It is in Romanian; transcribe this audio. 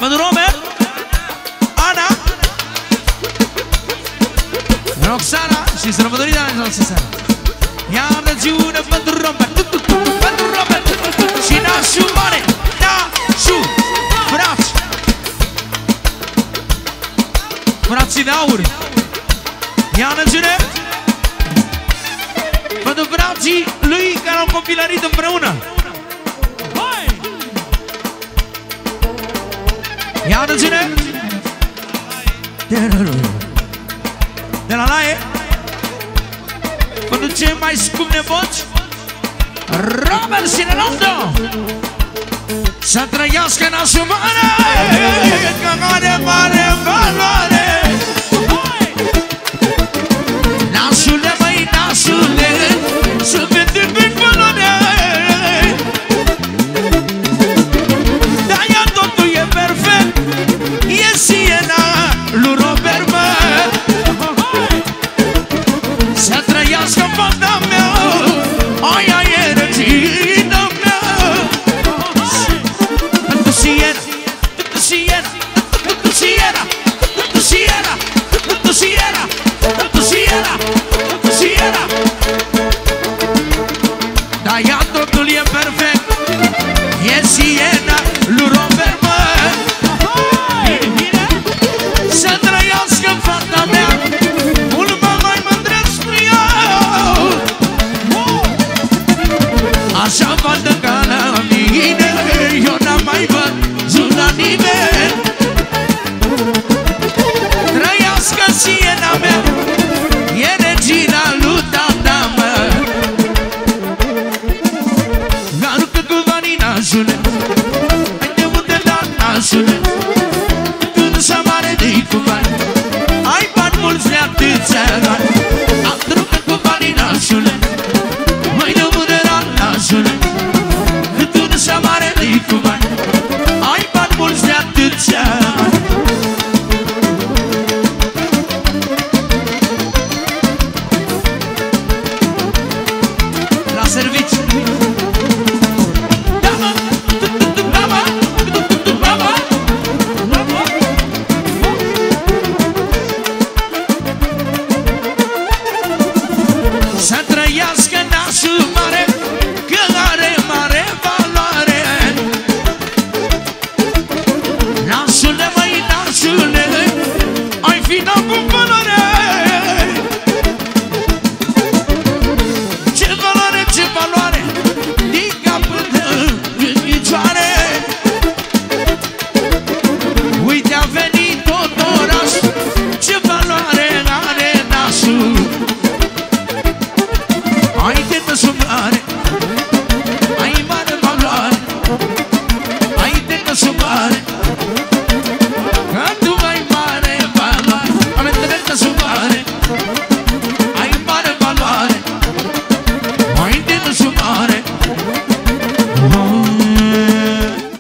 Pentru Robert, Ana, Roxana și sărbătorirea în seara. Iar de ziune pentru Robert, pentru Robert și nașul mare, nașul, frați, frații de aur. Iar de ziune pentru frații lui care au copilărit împreună. Iar de ziune de la Laie pentru cei mai scumpi nepoți, Robert și Renaldo. Să trăiască nașul mare, că mare, mare valoare. Nașule, măi, nașule, să vedem pe valoare. De-aia totul e perfect, e siena lui Robert, mă. Să trăiască fata mea, aia e regina mea. Pentru siena, pentru siena, pentru siena, pentru siena, pentru siena, pentru siena, pentru siena. De-aia totul e perfect, e siena lui Robert, mă. Să trăiască fata mea, așa vadă ca la mine, eu n-am mai văzut la nimeni. Trăiască siena mea, e regina lui tata, mă. Aruncă cu banii, nașule, hai de unde la nașule, când s-a mare de-i cu bani, ai bani mulți de atâția ani. Aruncă cu banii, nașule, mai de unde la nașule, când tu nu-și amare de-i cu bani, ai bani mulți de atâția ani. La servici. Da, mă, da, mă, da, mă, da, mă. Să trăiască nașul mare, că are mare valoare. Nașule, măi, nașule, ai fi dat cu valoare. Ce valoare, ce valoare, din cap până în picioare. Uite, a venit tot orașul, ce valoare are nașul. Ai de nașul mare,